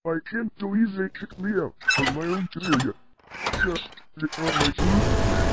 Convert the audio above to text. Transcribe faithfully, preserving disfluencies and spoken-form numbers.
I can't believe they kicked me out of my own community. Just because my shoes